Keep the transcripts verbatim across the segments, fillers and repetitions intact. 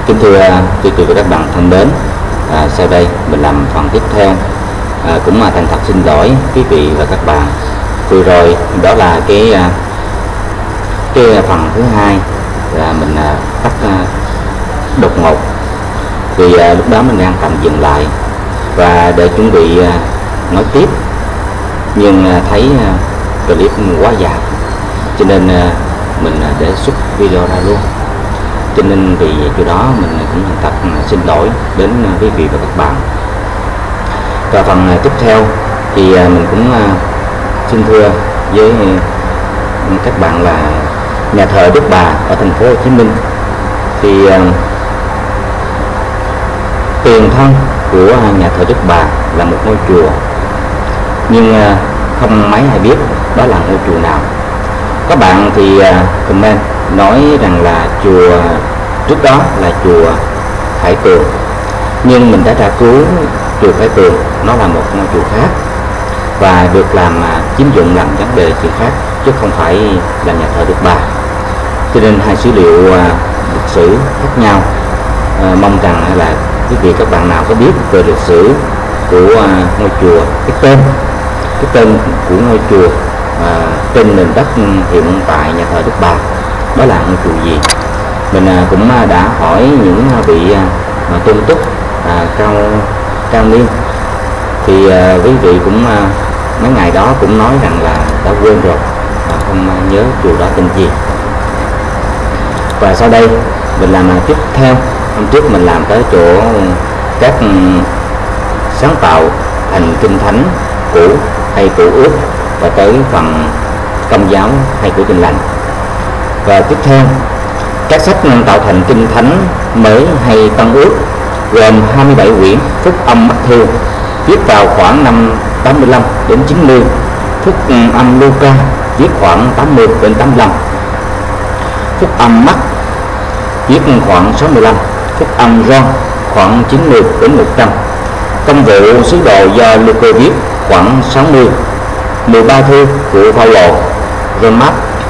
Kính thưa quý vị và các bạn thân mến, à, sau đây mình làm phần tiếp theo. À, cũng mà thành thật xin lỗi quý vị và các bạn. Vừa rồi đó là cái cái phần thứ hai là mình à, tắt à, đột ngột, vì à, lúc đó mình đang tạm dừng lại và để chuẩn bị à, nói tiếp, nhưng à, thấy à, clip quá dài cho nên à, mình à, để xuất video ra luôn. Cho nên vì chỗ đó mình cũng thành thật xin lỗi đến quý vị và các bạn. Và phần tiếp theo thì mình cũng xin thưa với các bạn là nhà thờ Đức Bà ở thành phố Hồ Chí Minh thì tiền thân của nhà thờ Đức Bà là một ngôi chùa, nhưng không mấy ai biết đó là ngôi chùa nào. Các bạn thì comment nói rằng là chùa trước đó là chùa Khải Tường, nhưng mình đã tra cứu chùa Khải Tường nó là một ngôi chùa khác và được làm chiếm dụng làm vấn đề chuyện khác, chứ không phải là nhà thờ Đức Bà. Cho nên hai sử liệu lịch sử khác nhau. À, mong rằng là quý vị các bạn nào có biết về lịch sử của ngôi chùa, cái tên cái tên của ngôi chùa à, trên nền đất hiện tại nhà thờ Đức Bà đó là ngôi chùa gì. Mình à, cũng à, đã hỏi những à, vị à, tôn túc à, cao cao niên thì à, quý vị cũng à, mấy ngày đó cũng nói rằng là đã quên rồi, à, không à, nhớ chùa đó tên gì. Và sau đây mình làm à, tiếp theo. Hôm trước mình làm tới chỗ các um, sáng tạo thành kinh thánh cũ hay cựu ước, và tới phần Công giáo hay của Tin Lành. Và tiếp theo các sách tạo thành kinh thánh mới hay Tân ước gồm hai mươi bảy quyển Phúc âm Matthew viết vào khoảng năm tám mươi lăm đến chín mươi, Phúc âm Luca viết khoảng tám mươi đến tám mươi lăm, Phúc âm Mark viết khoảng sáu mươi lăm, Phúc âm John khoảng chín mươi đến một trăm, Công vụ sứ đồ do Luca viết khoảng sáu mươi, mười ba thư của Phaolô, Roma.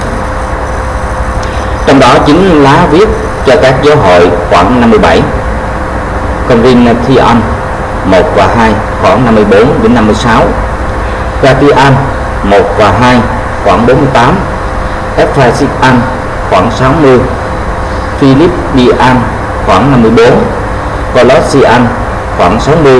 Trong đó chín lá viết cho các giáo hội khoảng năm mươi bảy, Corinthian một và hai khoảng năm mươi bốn đến năm mươi sáu, Galatian một và hai khoảng bốn mươi tám, Ephesian khoảng sáu mươi, Philippian khoảng năm mươi bốn, Colossian khoảng sáu mươi,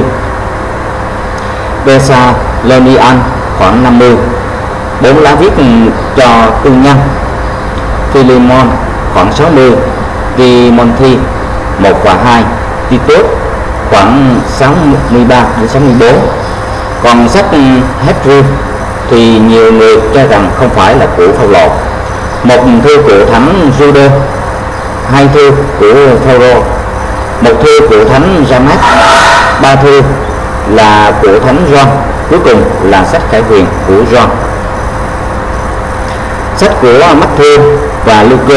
Thessalonian khoảng năm mươi, bốn lá viết cho tư nhân, Philemon khoảng sáu mươi, Timothy một và hai, Titus khoảng sáu mươi ba đến sáu mươi bốn. Còn sách Hebrew thì nhiều người cho rằng không phải là của Phaolô, một thư của thánh Jude, hai thư của Phaolô, một thư của thánh James, ba thư là của thánh John, cuối cùng là sách Khải Huyền của John. Sách của Matthew và Luca.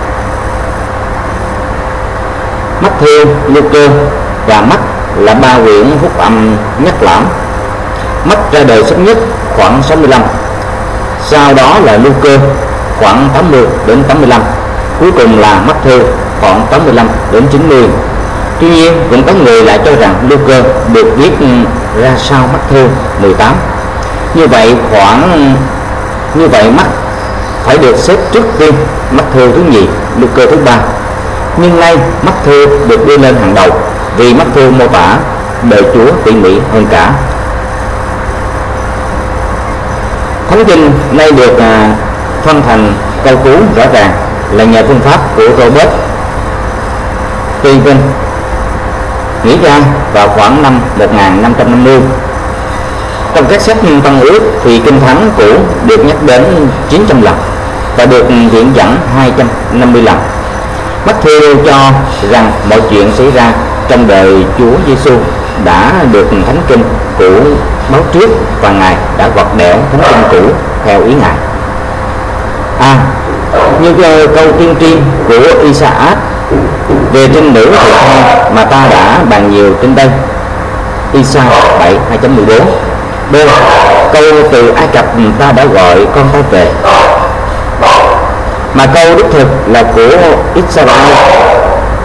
Matthew, Luca và Mark là ba quyển phúc âm nhất lãm. Mark ra đời sớm nhất khoảng sáu mươi lăm, sau đó là Luca khoảng tám mươi đến tám mươi lăm, cuối cùng là Matthew khoảng tám mươi lăm đến chín mươi. Tuy nhiên cũng có người lại cho rằng Luca được viết ra sau Matthew mười tám. Như vậy khoảng như vậy Mark phải được xếp trước tiên, Matthew thứ nhì, Luca thứ ba. Nhưng nay Matthew được đưa lên hàng đầu vì Matthew mô tả đời Chúa tỉ mỉ hơn cả. Thánh kinh nay được à, phân thành câu cú rõ ràng là nhờ phương pháp của Robert Steven nghĩ ra vào khoảng năm một nghìn năm trăm năm mươi. Trong các sách Tân ước thì kinh thánh cũ được nhắc đến chín trăm lần và được diễn dẫn hai trăm năm mươi lần. Matthew cho rằng mọi chuyện xảy ra trong đời Chúa Giêsu đã được thánh kinh cũ báo trước và Ngài đã gọt đẽo thánh kinh cũ theo ý Ngài. À, như câu tiên tri của Isaac về trinh nữ thuộc thai mà ta đã bàn nhiều trên đây, Isa bảy hai chấm mười bốn. B. Câu từ Ai Cập ta đã gọi con ta về, mà câu đích thực là của Israel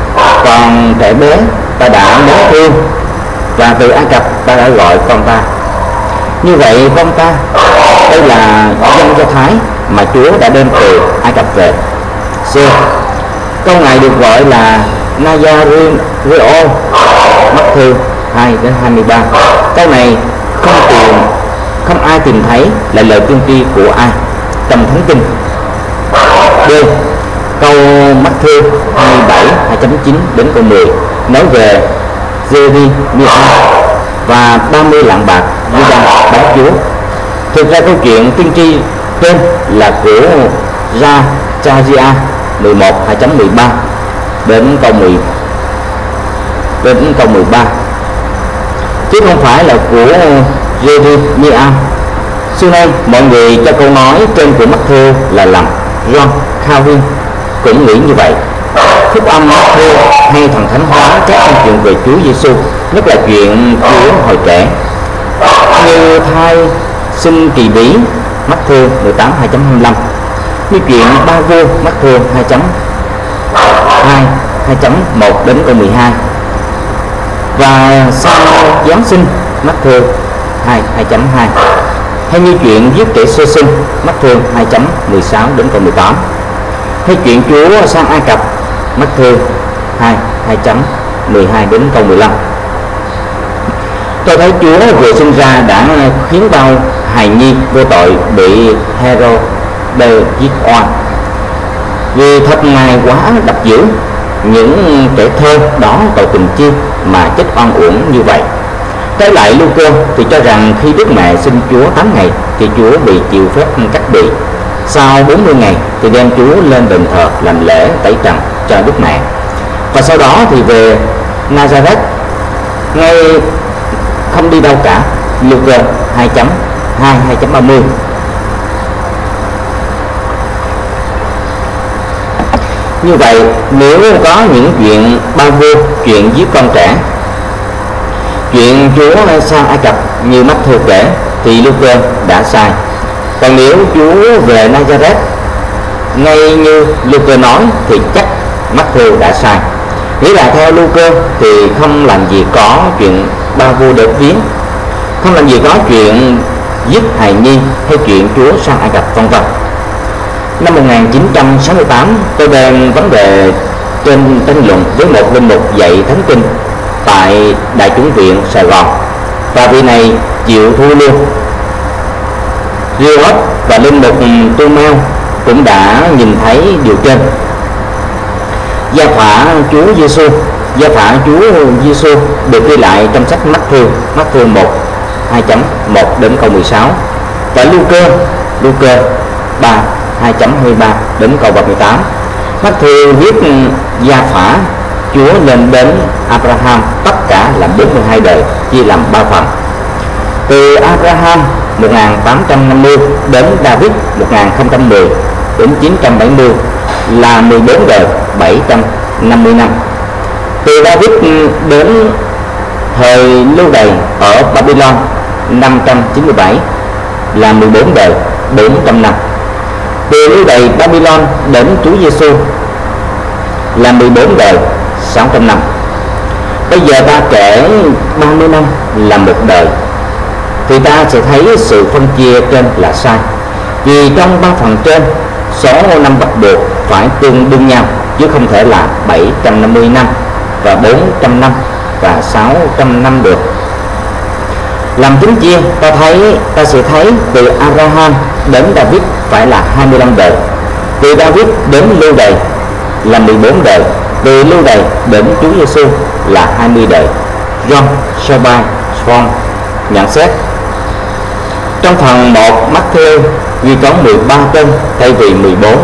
còn trẻ bé ta đã nhớ thương, và từ Ai Cập ta đã gọi con ta. Như vậy con ta, đây là dân Do Thái mà Chúa đã đem từ Ai Cập về. C. Câu này được gọi là Nazareo, Matthew hai đến hai mươi ba. Câu này không tìm không ai tìm thấy là lời tiên tri của ai trong Thánh Kinh. D. Câu Matthew hai mươi bảy hai chấm chín đến câu mười nói về Jeremiah và ba mươi lạng bạc Judah bán Chúa. Thực ra câu chuyện tiên tri trên là của Zachariah mười một hai chấm mười ba đến câu mười đến câu mười ba, chứ không phải là của Jeremiah. Xưa nay mọi người cho câu nói trên của Matthew là lầm. John Calvin cũng nghĩ như vậy. Phúc âm Matthew hay thần thánh hóa các câu chuyện về Chúa Giêsu, nhất là chuyện Chúa hồi trẻ, như thai sinh kỳ bí Matthew mười tám hai chấm hai mươi lăm, như chuyện ba vua Matthew hai chấm hai hai chấm một đến câu mười hai, và sau Giáng sinh Matthew hai hai chấm hai, hay như chuyện giết kẻ sơ sinh Matthew hai chấm mười sáu đến câu mười tám, hay chuyện Chúa sang Ai Cập Matthew hai hai chấm mười hai đến câu mười lăm. Tôi thấy Chúa vừa sinh ra đã khiến bao hài nhi vô tội bị Herod giết oan. Vì thật Ngài quá độc dữ, những trẻ thơ đó tội tình chi mà chết oan uổng như vậy. Trái lại Luca thì cho rằng khi Đức Mẹ sinh Chúa tám ngày thì Chúa bị chịu phép cắt bì. Sau bốn mươi ngày thì đem Chúa lên đền thờ làm lễ tẩy trần cho Đức Mẹ, và sau đó thì về Nazareth, ngay không đi đâu cả. Luca hai chấm hai hai chấm ba mươi. Như vậy nếu có những chuyện ba vua, chuyện giết con trẻ, chuyện Chúa sang Ai Cập như Matthew kể thì Luca đã sai. Còn nếu Chúa về Nazareth ngay như Luca nói thì chắc Matthew đã sai. Nghĩa là theo Luca thì không làm gì có chuyện ba vua đến viếng, không làm gì có chuyện giết hài nhi hay chuyện Chúa sang Ai Cập vân vân. Năm một nghìn chín trăm sáu mươi tám, tôi đem vấn đề trên tranh luận với một linh mục dạy thánh kinh tại Đại chủng viện Sài Gòn, và vị này chịu thua luôn. Riot và linh mục Tu Meo cũng đã nhìn thấy điều trên. Gia phả Chúa Giêsu, gia phả Chúa Giêsu được ghi lại trong sách Matthew, Matthew một hai chấm một đến câu mười sáu, và Luca, Luca ba hai chấm hai mươi ba đến câu ba mươi tám. Matthew viết gia phả Chúa lên đến Abraham tất cả là bốn mươi hai đời, chia làm ba phần. Từ Abraham một nghìn tám trăm năm mươi đến David một nghìn không trăm mười đến chín trăm bảy mươi là mười bốn đời, bảy trăm năm mươi năm. Từ David đến thời lưu đày ở Babylon năm trăm chín mươi bảy là mười bốn đời, bốn trăm năm. Từ lưu đày Babylon đến Chúa Giêsu là mười bốn đời, sáu trăm năm. Bây giờ ta kể ba mươi năm là một đời thì ta sẽ thấy sự phân chia trên là sai. Vì trong ba phần trên, số năm bắt buộc phải tương đương nhau, chứ không thể là bảy trăm năm mươi năm và bốn trăm năm và sáu trăm năm được. Làm tính chia, ta thấy ta sẽ thấy từ Abraham đến David phải là hai mươi lăm đời, từ David đến lưu đày là mười bốn đời, từ lưu đày đến Chúa Giêsu là hai mươi đời. John Shabbai Swan nhận xét trong phần một Matthew ghi có mười ba tên thay vì mười bốn.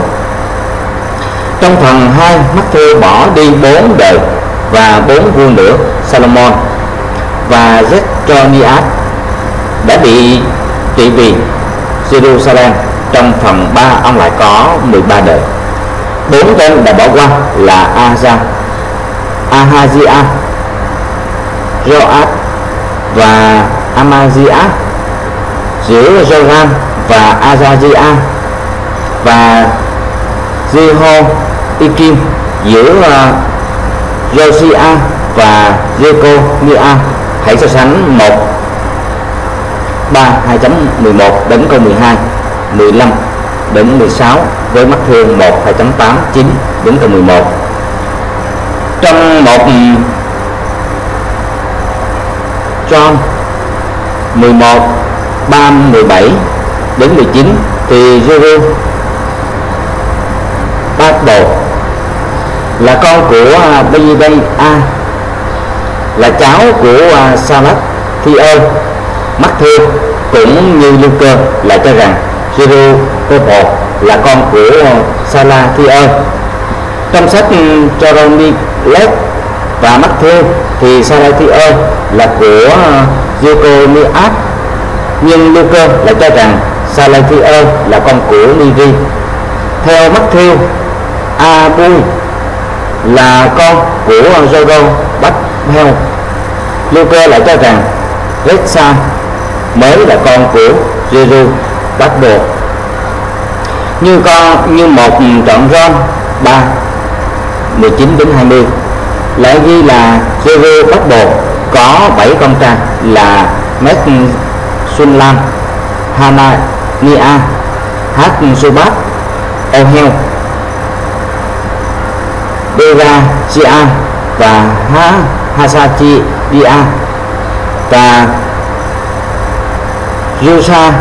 Trong phần hai Matthew bỏ đi bốn đời và bốn vua nữa, Salomon và Zechariah đã bị trị vì Jerusalem. Trong phần ba ông lại có mười ba đời. Bốn tên đã bỏ qua là Aza, Ahaziah, Joas và Amaziah. Giữa Joram và Azaziah và Jehoiakim, giữa uh, Josiah và Jeconiah. Hãy so sánh một ba hai chấm mười một đến câu mười hai, mười lăm đến mười sáu với Matthew một hai chấm tám chín đến câu mười một. Trong một John mười một ba mười bảy đến mười chín thì Jeru bát đồ là con của Bê-dê A, là cháu của Salat Thi ơ. Matthew cũng như Luca là cho rằng Jeru là con của Salat Thi ơ. Trong sách Chronicles và Matthew thì Salat Thi ơ là của Jeconiah, nhưng Luca lại cho rằng Salat Thi ơ là con của Neri. Theo Matthew, Abu là con của Jodo Bách Heo. Luca lại cho rằng Resa mới là con của Jeru Bát Đồ. Như con như một trọn Ron ba mười chín đến hai mươi lại ghi là Jeru Bát Đồ có bảy con trai là Meshullam, Hananiah, Hát-Subat, Ohel, Berachia và Hasachiah và Yusa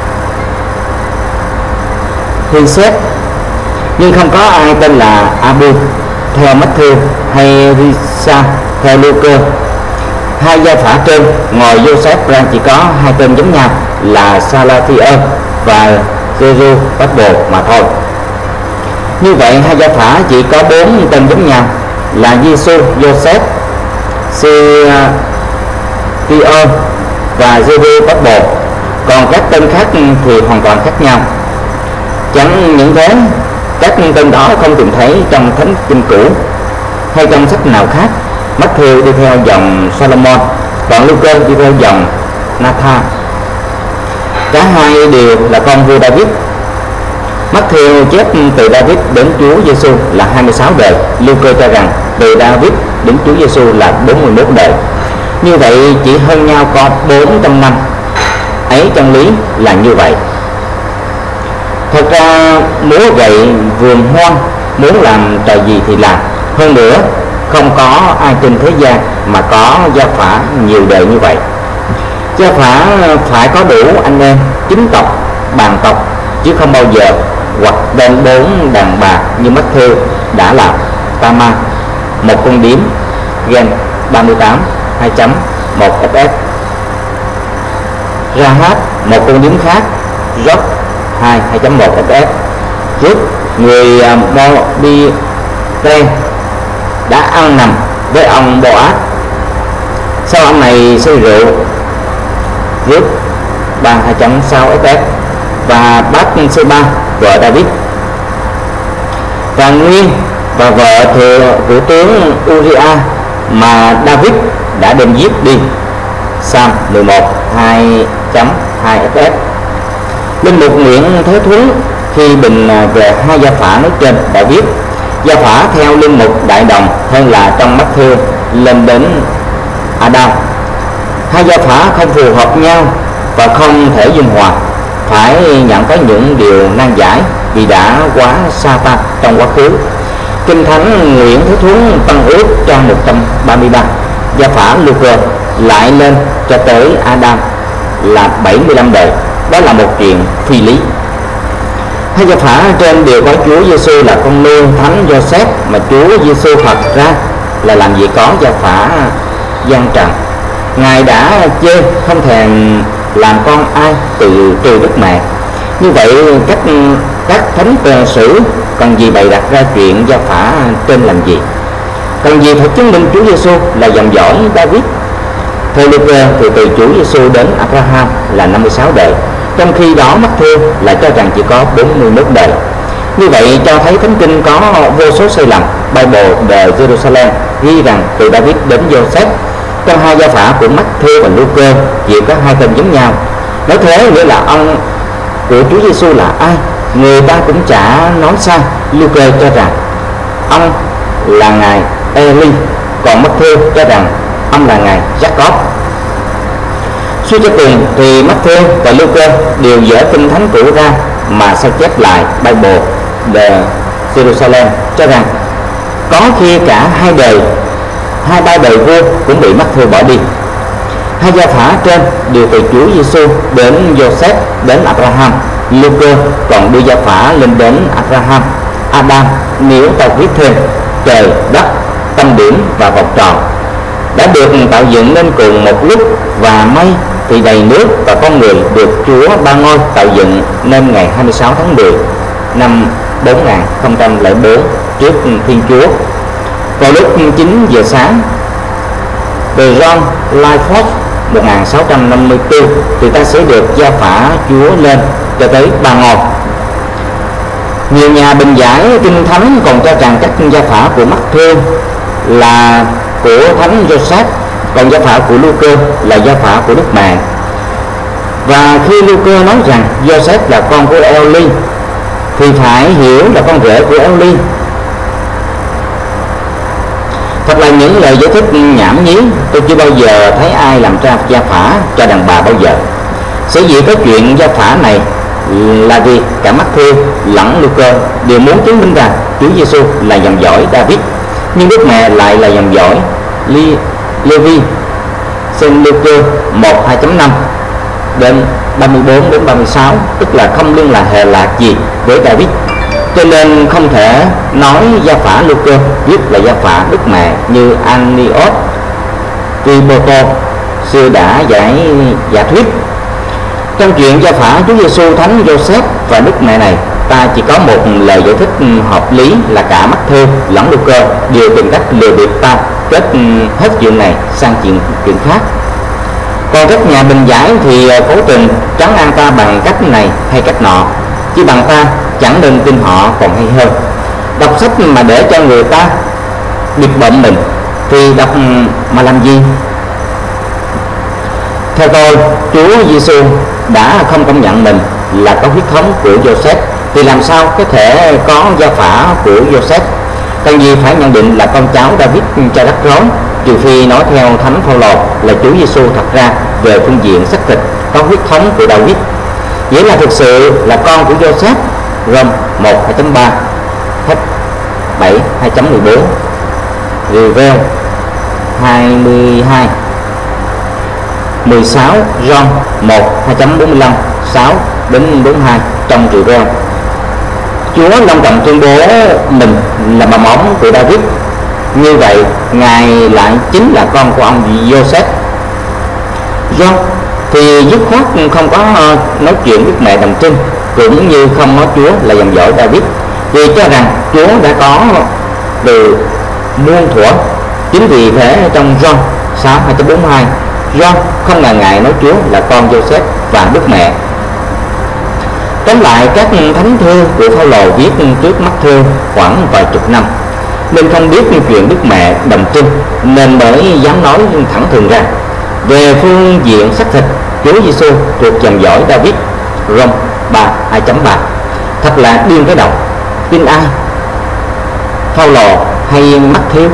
Hinsep, nhưng không có ai tên là Abu theo Matthew hay Risa theo Luca. Hai gia phả trên ngoài Joseph Brand chỉ có hai tên giống nhau là Salathiel và Jeru Bát Đồ mà thôi. Như vậy hai gia phả chỉ có bốn tên giống nhau là Giêsu, Joseph, Simeon và Jeru Bát Đồ, còn các tên khác thì hoàn toàn khác nhau. Chẳng những thế, các tên đó không tìm thấy trong Thánh Kinh cũ hay trong sách nào khác. Matthew đi theo dòng Solomon, còn Luca đi theo dòng Nathan. Cả hai đều là con vua David. Matthew chép từ David đến Chúa Giêsu là hai mươi sáu đời. Luca cho rằng từ David đến Chúa Giêsu là bốn mươi mốt đời. Như vậy chỉ hơn nhau có bốn trăm năm. Ấy chân lý là như vậy. Thật ra múa gậy vườn hoang, muốn làm trò gì thì làm. Hơn nữa, không có ai trên thế gian mà có gia phả nhiều đời như vậy. Gia phả phải có đủ anh em chính tộc, bàn tộc, chứ không bao giờ hoặc đơn bốn đàn bà như Matthew đã làm. Tama một con điếm, Gen ba mươi tám hai chấm một ép ép, Rahab một con điếm khác, Job hai hai chấm một ép ép. Trước người Mo-bi-te đã ăn nằm với ông Boaz. Sau ông này say rượu, Rút ba hai chấm sáu ép ép, và Bath-sheba vợ David, và Nguyên và vợ thừa thủ tướng Uriah mà David đã đem giết đi. Psalm mười một hai chấm hai ép ép. Linh mục Nguyễn Thế Thuấn khi bình về hai gia phả nói trên đã viết: gia phả theo linh mục đại đồng hơn là trong Matthew lên đến Adam. Hai gia phả không phù hợp nhau và không thể dung hòa, phải nhận có những điều nan giải vì đã quá xa ta trong quá khứ. Kinh Thánh Nguyễn Thế Thuấn Tân Ước trang một trăm ba mươi ba, gia phả Luca lại lên cho tới Adam là bảy mươi lăm đời. Đó là một chuyện phi lý. Hai gia phả trên đều có Chúa Giêsu là con nuôi Thánh Joseph, mà Chúa Giêsu thật ra là làm gì có gia phả gian trần. Ngài đã chê không thèm làm con ai từ trừ Đức Mẹ. Như vậy các các thánh cờ sử cần gì bày đặt ra chuyện gia phả trên làm gì? Cần gì phải chứng minh Chúa Giêsu là dòng dõi David? Theo Luca thì từ Chúa Giêsu đến Abraham là năm mươi sáu đời, trong khi đó Matthew lại cho rằng chỉ có bốn mươi mốt đời. Như vậy cho thấy Thánh Kinh có vô số sai lầm. Bible de Jerusalem ghi rằng từ David đến Joseph. Trong hai gia phả của Matthew và Luca chỉ có hai tên giống nhau. Nói thế nghĩa là ông của Chúa Giêsu là ai? Người ta cũng chả nói sai. Luca cho rằng ông là ngài Eli, còn Matthew cho rằng ông là ngài Jacob. Suy cho cùng thì Matthew và Luca đều dỡ kinh thánh cũ ra mà sao chép lại Bible The Jerusalem, cho rằng có khi cả hai đời hai ba đời vua cũng bị Matthew bỏ đi. Hai gia phả trên đều từ Chúa Giêsu đến Joseph đến Abraham. Luca còn đưa gia phả lên đến Abraham, Adam. Nếu ta viết thêm trời, đất, tâm điểm và vòng tròn đã được tạo dựng nên cùng một lúc, và mây thì đầy nước, và con người được Chúa Ba Ngôi tạo dựng nên ngày hai mươi sáu tháng mười năm bốn nghìn không trăm lẻ bốn trước Thiên Chúa. Vào lúc chín giờ sáng, The John Lightfoot một nghìn sáu trăm năm mươi tư thì ta sẽ được gia phả Chúa lên cho tới Ba Ngôi. Nhiều nhà bình giải kinh thánh còn cho rằng các gia phả của Matthew là của thánh Joseph, còn gia phả của Luca là gia phả của Đức Mẹ. Và khi Luca nói rằng Joseph là con của Eli thì phải hiểu là con rể của Eli. Thật là những lời giải thích nhảm nhí, tôi chưa bao giờ thấy ai làm ra gia phả cho đàn bà bao giờ. Sở dĩ có chuyện gia phả này là vì cả Matthew lẫn Luca đều muốn chứng minh rằng Chúa Giêsu là dòng dõi David, nhưng Đức Mẹ lại là dòng dõi Levi. Xem Luca một hai chấm năm đến ba mươi bốn đến ba mươi sáu, tức là không liên lạc hệ lạc gì với David, cho nên không thể nói gia phả Luca viết là gia phả Đức Mẹ như Anios Triboto xưa đã giải giả thuyết. Trong chuyện gia phả Chúa Giêsu thánh Joseph và Đức Mẹ này, ta chỉ có một lời giải thích hợp lý là cả Matthew lẫn Luca đều tìm cách lừa bịp ta kết hết chuyện này sang chuyện chuyện khác. Còn các nhà bình giải thì cố tình trấn an ta bằng cách này hay cách nọ, chứ bằng ta chẳng nên tin họ còn hay hơn. Đọc sách mà để cho người ta bịp bợm mình thì đọc mà làm gì? Theo tôi, Chúa Giêsu đã không công nhận mình là có huyết thống của Joseph, thì làm sao có thể có gia phả của Joseph? Cần gì phải nhận định là con cháu David cho rắc rối, trừ phi nói theo thánh Phaolô là Chúa Giêsu thật ra về phương diện xác thịt có huyết thống của David, nghĩa là thực sự là con của Joseph. Rome một hai chấm ba hết bảy hai chấm mười bốn, Revel hai mươi hai mười sáu, John một hai chấm bốn mươi lăm sáu đến bốn mươi hai trong Revel. Chúa long trọng tuyên bố mình là mầm móng của David, như vậy ngài lại chính là con của ông Joseph. John thì dứt khoát không có nói chuyện Đức Mẹ đồng trinh, cũng như không nói Chúa là dòng dõi David, vì cho rằng Chúa đã có từ muôn thuở. Chính vì thế trong John sáu hai chấm bốn mươi hai, John không ngần ngại nói Chúa là con Joseph và Đức Mẹ. Tóm lại, các thánh thư của Phaolô viết trước Matthew khoảng vài chục năm, nên không biết chuyện Đức Mẹ đồng trinh, nên mới dám nói thẳng thừng ra. Về phương diện xác thịt, Chúa Giêsu thuộc dòng dõi David. Rome ba hai chấm ba. Thật là điên cái đầu. Tin ai, Phaolô hay Matthew?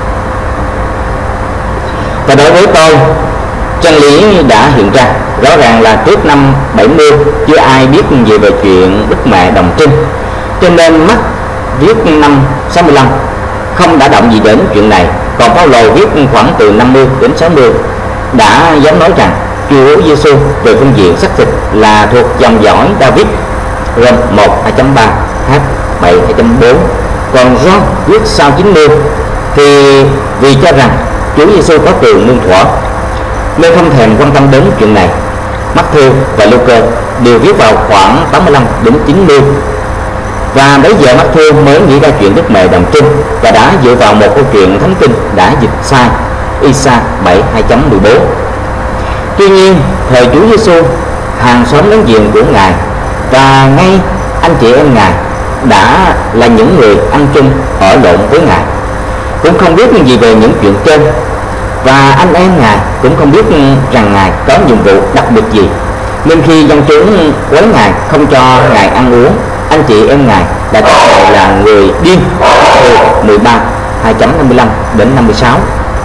Và đối với tôi, chân lý đã hiện ra rõ ràng là trước năm bảy mươi chưa ai biết gì về chuyện Đức Mẹ đồng trinh, cho nên Mark viết năm sáu mươi lăm không đã động gì đến chuyện này. Còn Phaolô viết khoảng từ năm mươi đến sáu mươi đã dám nói rằng Chúa Giêsu về phương diện xác thịt là thuộc dòng dõi David. Rome một hai chấm ba, H bảy hai chấm bốn. Còn John viết sau chín mươi thì vì cho rằng Chúa Giêsu có từ muôn thuở nên không thèm quan tâm đến chuyện này. Matthew và Luca đều viết vào khoảng tám mươi lăm đến chín mươi, và bây giờ Matthew mới nghĩ ra chuyện Đức Mẹ đồng trinh và đã dựa vào một câu chuyện thánh kinh đã dịch sai, Isa bảy hai chấm mười bốn. Tuy nhiên thời Chúa Giêsu, hàng xóm láng giềng của ngài và ngay anh chị em ngài đã là những người ăn chung ở lộn với ngài, cũng không biết gì về những chuyện trên, và anh em ngài cũng không biết rằng ngài có nhiệm vụ đặc biệt gì, nên khi dân chúng quấy ngài không cho ngài ăn uống, anh chị em ngài đã gọi ngài là người điên. mười ba hai chấm năm mươi lăm đến năm mươi sáu.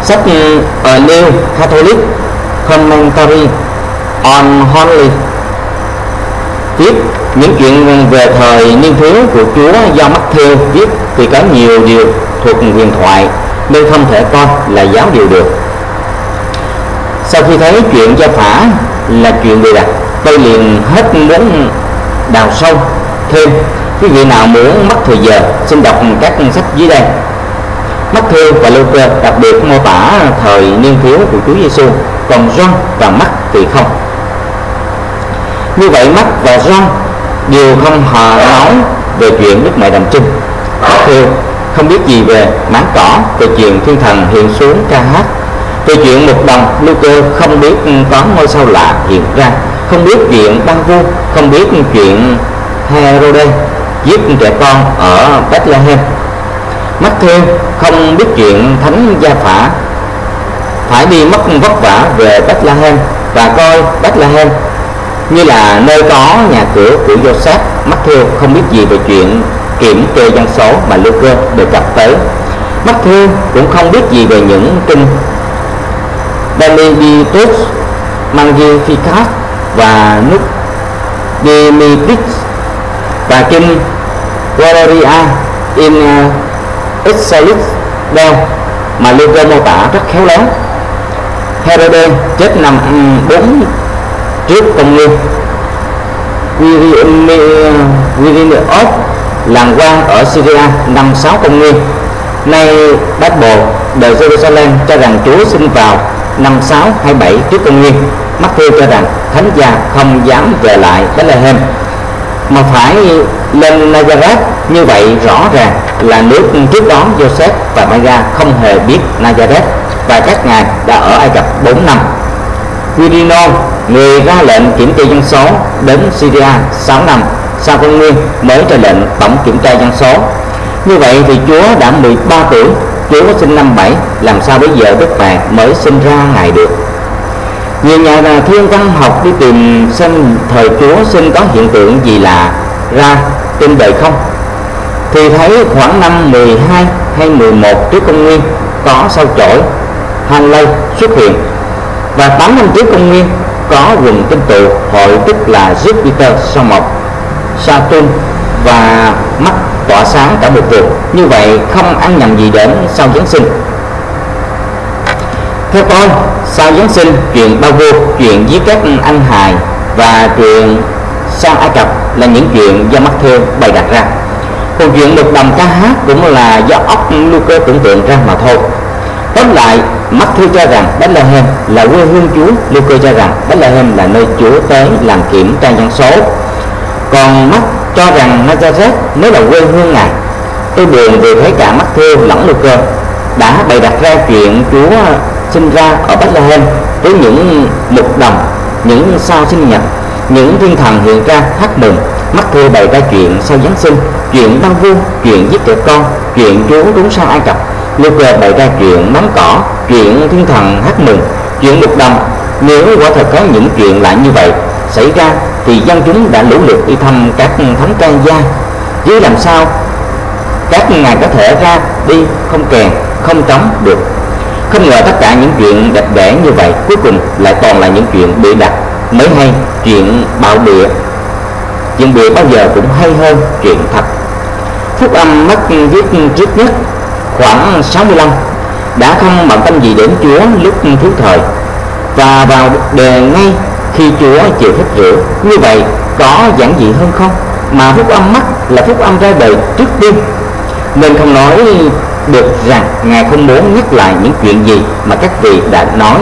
sách A New Catholic Commentary on Holy viết những chuyện về thời niên thiếu của Chúa do Matthew viết thì có nhiều điều thuộc huyền thoại nên không thể coi là giáo điều được. Sau khi thấy chuyện Gia Phả là chuyện bịa đặt, tôi liền hết muốn đào sâu thêm. Quý vị nào muốn mất thời giờ xin đọc các sách dưới đây. Matthew và Luca đặc biệt mô tả thời niên thiếu của Chúa Giêsu, còn John và Mark thì không. Như vậy Mark và John đều không hề nói về chuyện Đức Mẹ Đảnh Trinh. Matthew không biết gì về máng cỏ, về chuyện thiên thần hiện xuống ca hát, về chuyện một đồng. Luca không biết có ngôi sao lạ hiện ra, không biết chuyện băng vua, không biết chuyện Herode giết trẻ con ở Bethlehem. Matthew không biết chuyện Thánh Gia Phả phải đi mất vất vả về Bethlehem và coi Bethlehem như là nơi có nhà cửa của Joseph. Matthew không biết gì về chuyện kiểm kê dân số mà Luca đề cập tới. Matthew cũng không biết gì về những kinh Benedictus, Magnificat và Nunc Dimittis và kinh Gloria in Excelsis Deo mà Luca mô tả rất khéo léo. Herode chết năm bốn trước công nguyên. Quirinius làm quan ở Syria năm sáu công nguyên. Nay Bible The Jerusalem cho rằng Chúa sinh vào năm sáu hay bảy trước công nguyên. Matthew cho rằng thánh gia không dám về lại Bethlehem mà phải lên Nazareth. Như vậy rõ ràng là nước trước đó Joseph và Maria không hề biết Nazareth và các ngài đã ở Ai Cập bốn năm. Quirino, người ra lệnh kiểm tra dân số, đến Syria sáu năm sau công nguyên mới ra lệnh tổng kiểm tra dân số. Như vậy thì Chúa đã mười ba tuổi, Chúa sinh năm bảy, làm sao bây giờ Đức Mẹ mới sinh ra ngài được? Nhiều nhà thiên văn học đi tìm xem thời Chúa sinh có hiện tượng gì lạ ra trên đời không, thì thấy khoảng năm mười hai hay mười một trước công nguyên có sao chổi Hanley xuất hiện, và tám năm trước công nguyên có quần tinh tụ hội tức là Jupiter, sao mộc, Saturn và mắt tỏa sáng cả một vùng. Như vậy không ăn nhầm gì đến sau Giáng sinh. Theo tôi, sau Giáng sinh, chuyện bao vua, chuyện giết các anh hài và chuyện sang Ai Cập là những chuyện do Matthew bày đặt ra. Còn chuyện một đồng ca hát cũng là do óc Luca tưởng tượng ra mà thôi. Tóm lại, Matthew cho rằng Bethlehem là quê hương Chúa, Luca cho rằng Bethlehem là nơi Chúa tới làm kiểm tra dân số. Còn Mark cho rằng Nazareth mới là quê hương ngài. Tôi buồn vì thấy cả Matthew lẫn Luca đã bày đặt ra chuyện Chúa sinh ra ở Bethlehem với những mục đồng, những sao sinh nhật, những thiên thần hiện ra hát mừng. Matthew bày ra chuyện sau Giáng sinh, chuyện băng vua, chuyện giết trẻ con, chuyện Chúa đúng sang Ai Cập. Luca bày ra chuyện nắm cỏ, chuyện thiên thần hát mừng, chuyện mục đồng. Nếu quả thật có những chuyện lạ như vậy xảy ra thì dân chúng đã lũ lượt đi thăm các thánh can gia, chứ làm sao các ngài có thể ra đi không kèn không trống được. Không ngờ tất cả những chuyện đẹp đẽ như vậy cuối cùng lại toàn là những chuyện bịa đặt mới hay. Chuyện bạo bịa, chuyện bịa bao giờ cũng hay hơn chuyện thật. Phúc âm Mark viết trước nhất khoảng sáu mươi lăm đã không bận tâm gì đến Chúa lúc thiếu thời, và vào đề ngay khi Chúa chịu phép rửa. Như vậy có giản dị hơn không? Mà phúc âm Mark là phúc âm ra đời trước tiên, nên không nói được rằng ngài không muốn nhắc lại những chuyện gì mà các vị đã nói.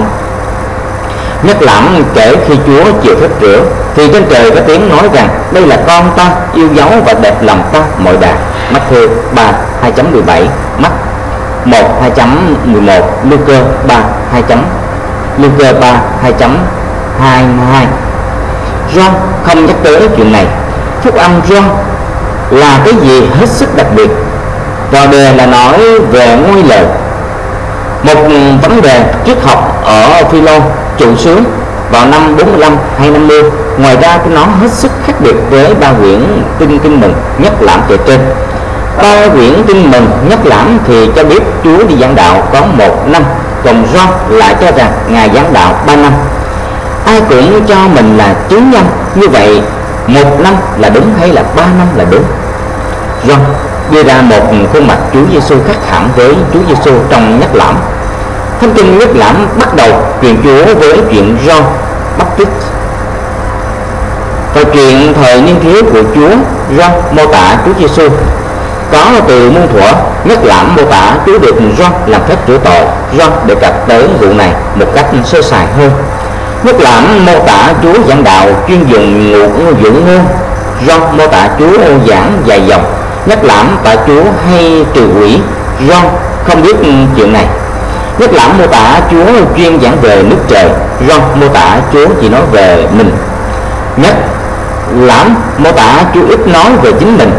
Nhắc lãm kể khi Chúa chịu phép rửa thì trên trời có tiếng nói rằng đây là con ta yêu dấu và đẹp lòng ta mọi đà. Matthew ba hai chấm mười bảy, Mark một hai chấm mười một, Luca ba hai chấm Luca ba hai chấm hai mươi hai. John không nhắc tới chuyện này. Phúc âm John là cái gì hết sức đặc biệt. Vào đề là nói về ngôi lời, một vấn đề triết học ở Philo trụ xướng vào năm bốn mươi lăm hay năm mươi. Ngoài ra nó hết sức khác biệt với ba quyển tin kinh mừng nhất lãm kể trên. Ba quyển tin mừng nhất lãm thì cho biết Chúa đi giảng đạo có một năm còn John lại cho rằng Ngài giảng đạo ba năm. Ai cũng cho mình là chứng nhân, như vậy một năm là đúng hay là ba năm là đúng? John đưa ra một khuôn mặt Chúa Giêsu khác hẳn với Chúa Giêsu trong nhắc lãm. Thánh kinh nhắc lãm bắt đầu truyền Chúa với chuyện John Baptist. Và chuyện thời niên thiếu của Chúa, John mô tả Chúa Giêsu. Có từ muôn thuở, nhắc lãm mô tả Chúa được John làm phép rửa tội. John đề cập tới vụ này một cách sơ sài hơn. Nhắc lãm mô tả Chúa giảng đạo chuyên dùng ngụ dưỡng ngôn. John mô tả Chúa giảng dài dòng. Nhắc lãm tả Chúa hay trừ quỷ. John không biết chuyện này. Nhắc lãm mô tả Chúa chuyên giảng về nước trời. John mô tả Chúa chỉ nói về mình. Nhắc lãm mô tả Chúa ít nói về chính mình.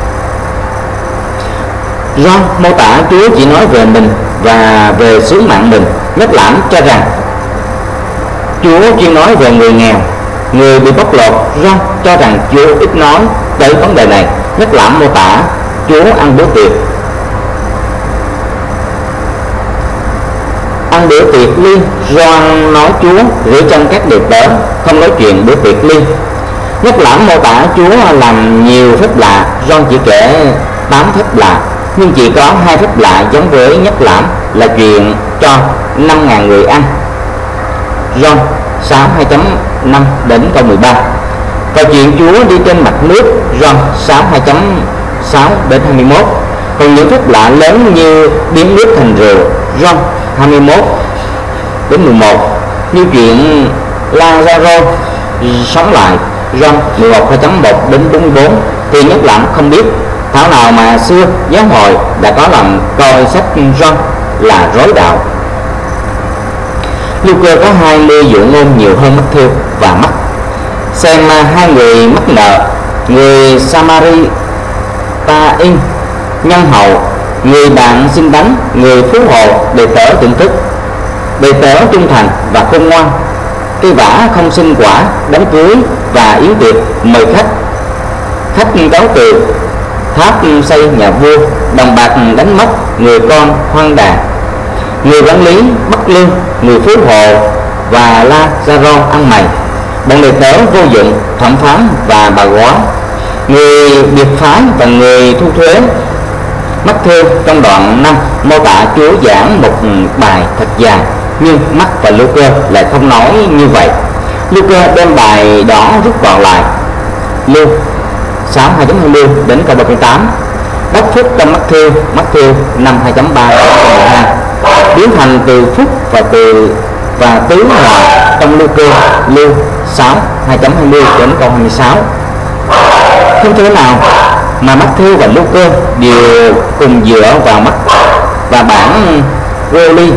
John mô tả Chúa chỉ nói về mình và về sứ mạng mình. Nhắc lãm cho rằng Chúa chuyên nói về người nghèo, người bị bóc lột. John cho rằng Chúa ít nói tới vấn đề này. Nhắc lãm mô tả Chúa ăn bữa tiệc. Ăn bữa tiệc liên, John nói Chúa rửa chân các đệ tớ, không nói chuyện bữa tiệc liên. Nhắc lãm mô tả Chúa làm nhiều phép lạ. John chỉ kể tám phép lạ, nhưng chỉ có hai phép lạ giống với nhắc lãm là chuyện cho năm ngàn người ăn. John sáu hai chấm năm đến câu mười ba. Và chuyện Chúa đi trên mặt nước. John sáu hai chấm sáu đến hai mươi mốt. Còn những phép lạ lớn như biến nước thành rượu. John hai mươi mốt đến mười một. Như chuyện Lazaro sống lại. John mười một hai chấm một đến bốn mươi bốn. Thì nhắc lãm không biết. Thảo nào mà xưa giáo hội đã có lòng coi sách John là rối đạo. Luca có hai mươi dụ ngôn nhiều hơn Matthew và Mark. Xem hai người mắc nợ, người Samaritain, nhân hậu, người bạn xin bánh, người phú hộ, đệ tớ thưởng thức, đệ tớ trung thành và khôn ngoan, cây vả không sinh quả, đám cưới và yến tiệc mời khách, khách cáo từ, tháp xây nhà vua, đồng bạc đánh mất, người con hoang đàn, người quản lý bất lương, người phú hộ và Lazaro ăn mày, bọn đệ tớ vô dụng, thẩm phán và bà góa, người biệt phái và người thu thuế. Matthew trong đoạn năm mô tả Chúa giảng một bài thật dài, nhưng Mark và Luca lại không nói như vậy. Luca đem bài đó rút gọn lại. Luke sáu hai chấm hai mươi đến câu ba mươi tám. Đắc phúc trong Matthew, Matthew năm hai chấm ba đến câu mười hai. Biến thành từ phúc và từ và tứ hòa trong Luca, Luke sáu hai chấm hai mươi đến câu hai mươi sáu. Không thể nào mà Matthew và Luca đều cùng dựa vào mắt và bản Roli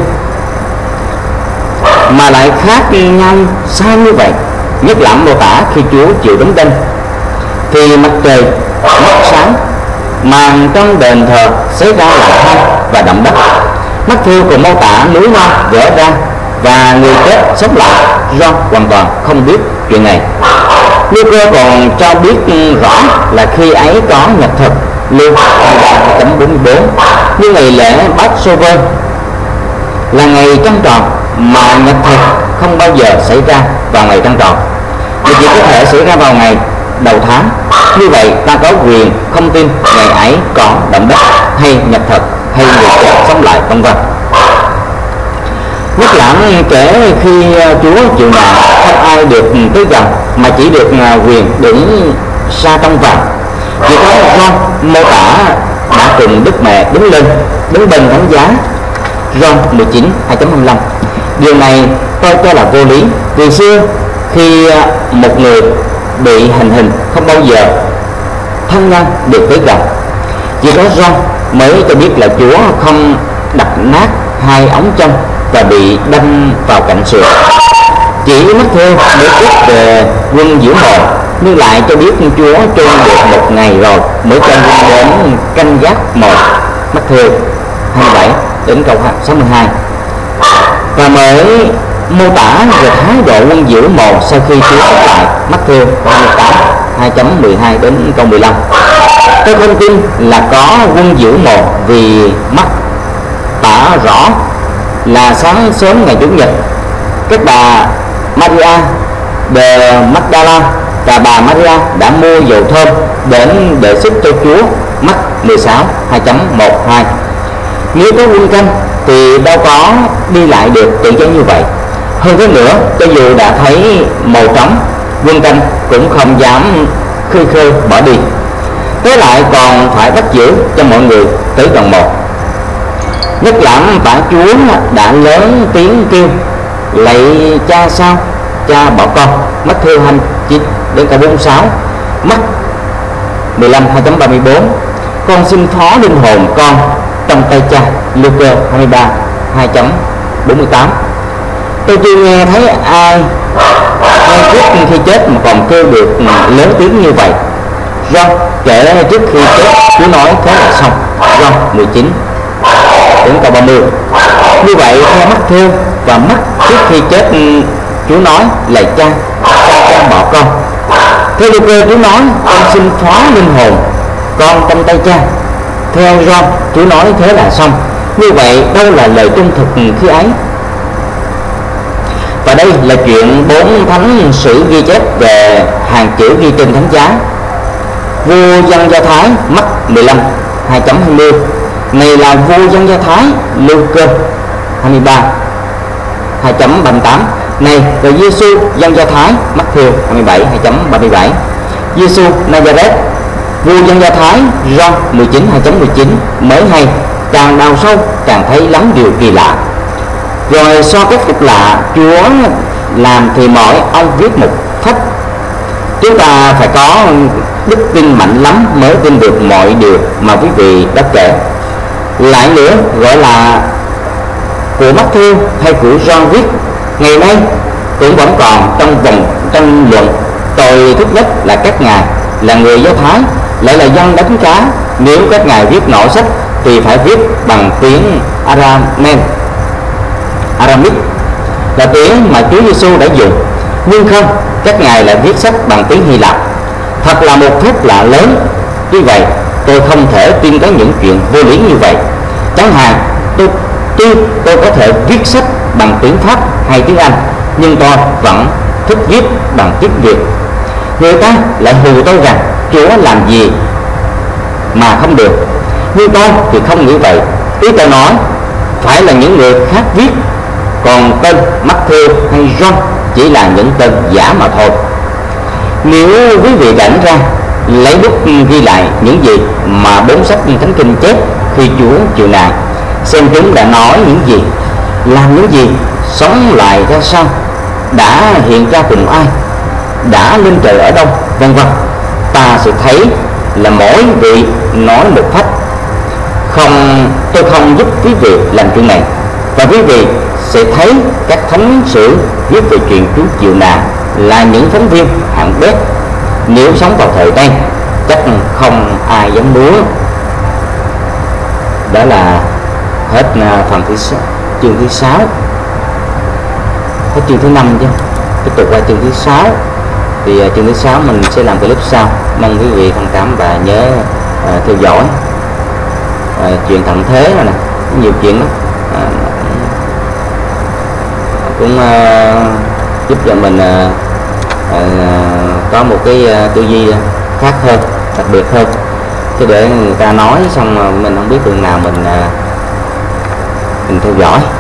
mà lại khác nhau sao như vậy. Nhất lãm mô tả khi Chúa chịu đóng đinh thì mặt trời mất sáng, màn trong đền thờ xé ra làm hai và động đất. Matthew còn mô tả núi non vỡ ra và người chết sống lại. John hoàn toàn không biết chuyện này. Luca còn cho biết rõ là khi ấy có nhật thực. Luke hai mươi ba chấm bốn mươi bốn. Như ngày lễ Passover là ngày trăng tròn, mà nhật thực không bao giờ xảy ra vào ngày trăng tròn, mà chỉ có thể xảy ra vào ngày đầu tháng. Như vậy ta có quyền không tin ngày ấy có động đất hay nhật thực hay người chết sống lại, vân vân. Nhất lãm kể khi Chúa chịu nạn, không ai được tới gần mà chỉ được quyền đứng xa trong vòng. Chỉ có John mô tả đã cùng Đức Mẹ đứng lên, đứng bên thánh giá. John mười chín hai chấm hai mươi lăm. Điều này tôi cho là vô lý. Từ xưa khi một người bị hành hình không bao giờ thân nhân được tới gần. Chỉ có John mới cho biết là Chúa không đập nát hai ống chân và bị đâm vào cạnh sườn. Chỉ Matthew mới biết về quân giữ mộ, nhưng lại cho biết Chúa chôn được một ngày rồi mới cho quân đến canh gác mộ. Matthew hai mươi bảy đến câu sáu mươi hai. Và mới mô tả về thái độ quân giữ mộ sau khi Chúa sống lại. Matthew hai mươi tám hai chấm mười hai đến câu mười lăm. Tôi không tin là có quân giữ mộ vì mắt tả rõ là sáng sớm ngày Chủ nhật, các bà Maria de Magdala và bà Maria đã mua dầu thơm đến đề xuất cho Chúa. Mắc mười sáu hai chấm một hai. Nếu có quân canh thì đâu có đi lại được tự do như vậy. Hơn thế nữa, cho dù đã thấy màu trống, quân canh cũng không dám khơi khơi bỏ đi. Thế lại còn phải bắt giữ cho mọi người tới gần một. Nhất lắm bản Chúa đã lớn tiếng kêu: lạy cha sao, cha bỏ con. Matthew hai mươi chín đến cả bốn mươi sáu. Mắc mười lăm hai chấm ba mươi bốn. Con xin phó linh hồn con trong tay cha. Luca hai mươi ba hai chấm bốn mươi tám. Tôi chưa nghe thấy ai ngay trước khi chết mà còn kêu được lớn tiếng như vậy. John kể trước khi chết Chúa nói thế là xong. John mười chín đến câu ba mươi. Như vậy theo Matthew và Mắc, trước khi chết Chúa nói lạy cha, cha cha bỏ con. Theo Luca, Chúa nói con xin phó linh hồn con trong tay cha. Theo John, Chúa nói thế là xong. Như vậy đâu là lời trung thực khi ấy? Và đây là chuyện bốn thánh sử ghi chép về hàng chữ ghi trên thánh giá. Vua dân Do Thái, Mắc mười lăm hai chấm hai mươi. Này là vua dân Do Thái, Luca hai mươi ba hai chấm ba mươi tám. Này là Giêsu dân Do Thái, Matthew hai mươi bảy hai chấm ba mươi bảy. Giêsu Nazareth, vua dân Do Thái, John mười chín hai chấm mười chín. Mới hay, càng đào sâu càng thấy lắm điều kỳ lạ. Rồi so các phép lạ Chúa làm thì mỗi ông viết một phách. Chúng ta phải có đức tin mạnh lắm mới tin được mọi điều mà quý vị đã kể. Lại nữa, gọi là của Matthew hay của John viết ngày nay cũng vẫn còn trong vòng tranh luận. Tôi thích nhất là các ngài là người Do Thái, lại là dân đánh cá. Nếu các ngài viết nổi sách thì phải viết bằng tiếng Aramen, Aramic, là tiếng mà Chúa Giêsu đã dùng. Nhưng không, các ngài lại viết sách bằng tiếng Hy Lạp. Thật là một phép lạ lớn. Tuy vậy, tôi không thể tin có những chuyện vô lý như vậy. Chẳng hạn, tôi tuy tôi có thể viết sách bằng tiếng Pháp hay tiếng Anh, nhưng tôi vẫn thích viết bằng tiếng Việt. Người ta lại hù tôi rằng Chúa làm gì mà không được. Nhưng tôi thì không nghĩ vậy. Ý tôi nói phải là những người khác viết, còn tên Matthew hay John chỉ là những tên giả mà thôi. Nếu quý vị rảnh ra lấy bút ghi lại những gì mà bốn sách thánh kinh chép khi Chúa chịu nạn, xem chúng đã nói những gì, làm những gì, sống lại ra sao, đã hiện ra cùng ai, đã lên trời ở đâu, vân vân, ta sẽ thấy là mỗi vị nói một phách. Không, tôi không giúp quý vị làm chuyện này, và quý vị sẽ thấy các thánh sử viết về chuyện Chúa chịu nạn là những phóng viên hạng bét. Nếu sống vào thời đây chắc không ai dám đúa. Đó là hết phần thứ chương thứ sáu, hết chương thứ năm chứ. Tiếp tục qua chương thứ sáu. Thì chương thứ sáu mình sẽ làm clip sau. Mong quý vị thông cảm và nhớ uh, theo dõi. Uh, chuyện tận thế rồi nè, nhiều chuyện lắm. Uh, cũng uh, giúp cho mình uh, uh, có một cái uh, tư duy khác hơn, đặc biệt hơn. Chứ để người ta nói xong mà mình không biết đường nào mình uh, mình theo dõi.